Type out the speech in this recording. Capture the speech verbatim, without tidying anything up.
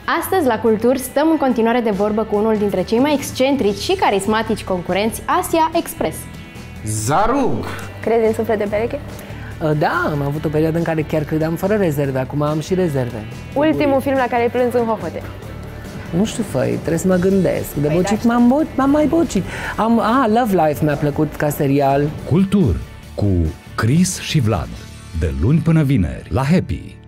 Astăzi, la Culturi, stăm în continuare de vorbă cu unul dintre cei mai excentrici și carismatici concurenți, Asia Express. Zarug! Crezi în suflet de pereche? Da, am avut o perioadă în care chiar credeam fără rezerve, acum am și rezerve. Ultimul film la care ai plâns în hohote? Nu știu, făi, trebuie să mă gândesc. De păi bocit da, m-am bo mai bocit. Am, ah, Love Life mi-a plăcut ca serial. Culturi cu Chris și Vlad. De luni până vineri la Happy.